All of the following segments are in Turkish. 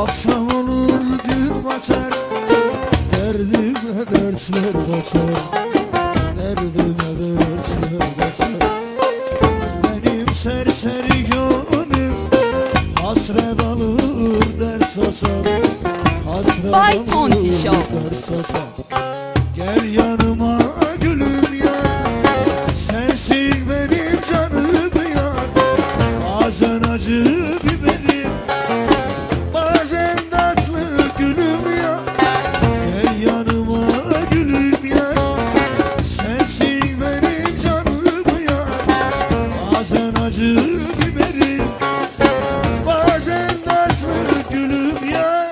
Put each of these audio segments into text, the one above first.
Akşam olur gün batar, derdime dersler kaçar, derdime dersler kaçar. Benim serseri gönlüm hasret alır ders asar, hasret alır ders asar. Gel yanıma gülüm ya, sensin benim canım ya. Bazen acı biberim, bazen tatlı gülüm ya. Gel yanıma gülüm ya, sensin benim canım ya. Bazen acı biberim, bazen tatlı gülüm ya.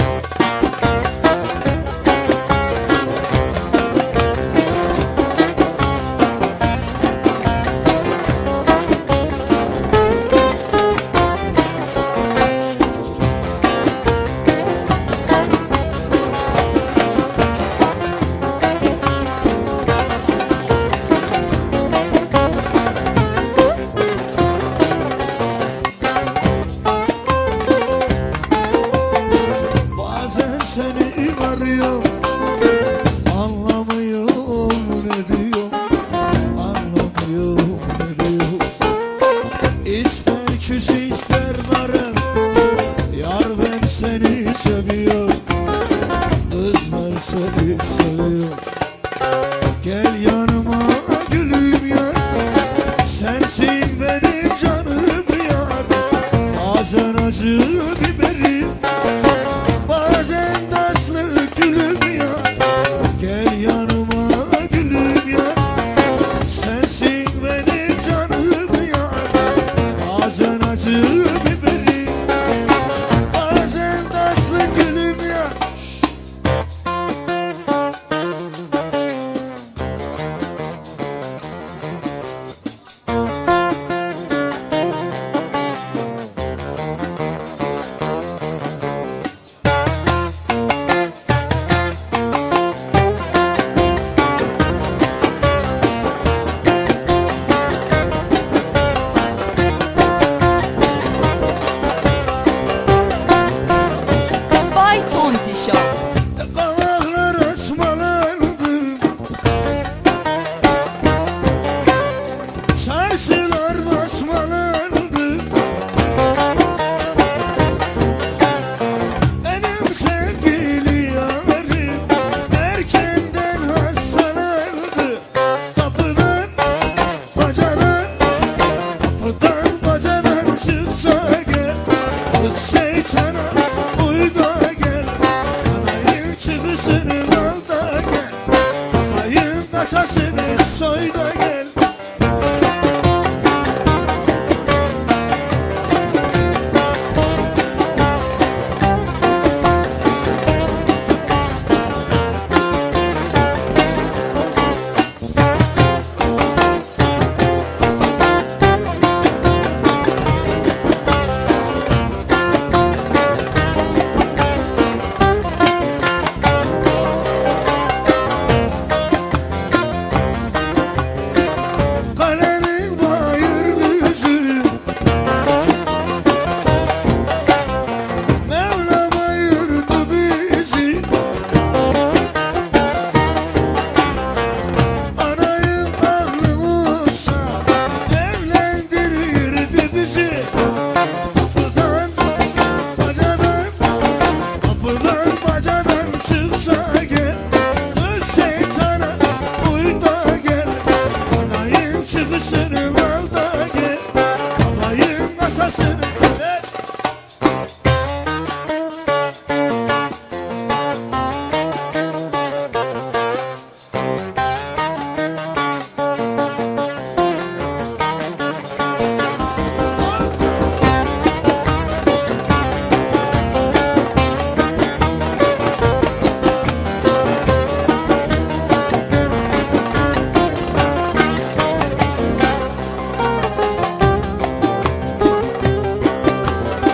Seni arıyor, anlamıyorum ne diyor, anlamıyorum ne diyor. İster küs ister darım, yar ben seni seviyorum, kızlar seni seviyor. Gel yanıma gülüm ya, sensin benim canım ya. Bazen acı biberim, bazen tatlı gülüm ya. Gel yanıma gülüm ya, sensin benim canım ya. Bazen acı biberim, bazen tatlı gülüm ya. Kanallar ısmalandı, çarşılar basmalandı. Benim sevgili yarim erkenden hastalandı. Kapıdan bacadan, kapıdan bacadan çıksa gel, kız şeytana uy da gel. Çıkışını al da gel, ayın kasasını soy da gel. Çıkışını al da gel, alayım masasını.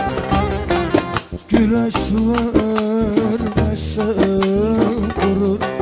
Güneş vermezse kurur